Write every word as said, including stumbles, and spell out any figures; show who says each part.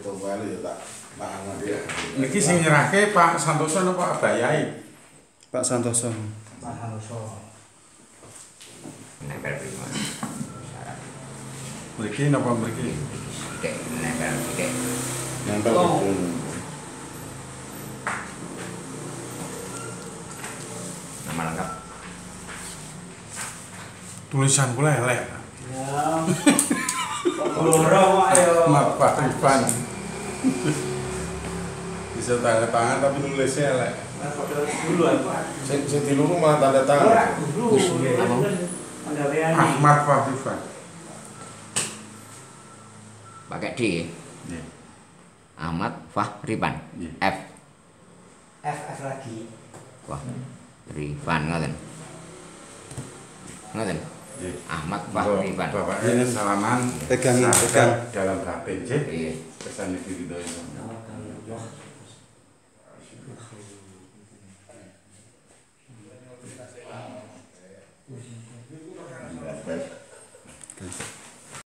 Speaker 1: foto balik ya tak tangan dia.
Speaker 2: Niki sing nyerahke Pak Santoso napa Pak Yai?
Speaker 3: Pak Santoso.
Speaker 4: Pak Santoso.
Speaker 5: Nempel prima.
Speaker 2: Mriki napa mriki?
Speaker 5: Dek nempel dek.
Speaker 1: Nempel
Speaker 4: Oh.
Speaker 5: Nama lengkap.
Speaker 2: Tulisan kula elek.
Speaker 4: Ya. Loro ayo.
Speaker 2: Maaf Pak Rifan. Bisa tanda tangan tapi nulisnya elek.
Speaker 4: Dulu Pak.
Speaker 1: Sing sing di luar malah tanda tangan.
Speaker 4: Ora dulu. Penggawean.
Speaker 2: Ahmad Pak Rifan.
Speaker 5: Pakai D.
Speaker 2: Nggih.
Speaker 5: Ahmad Fahriban.
Speaker 2: Nggih.
Speaker 5: F.
Speaker 4: F F lagi.
Speaker 5: Wah. Rifan ngoten. Ngoten.
Speaker 2: Nggih.
Speaker 5: Ahmad Fahriban.
Speaker 2: Bapak ini salaman.
Speaker 3: Pegangi,
Speaker 2: sahabat
Speaker 3: pegang.
Speaker 2: dalam batin nggih.
Speaker 5: Iya.
Speaker 2: Pesan iki gitu.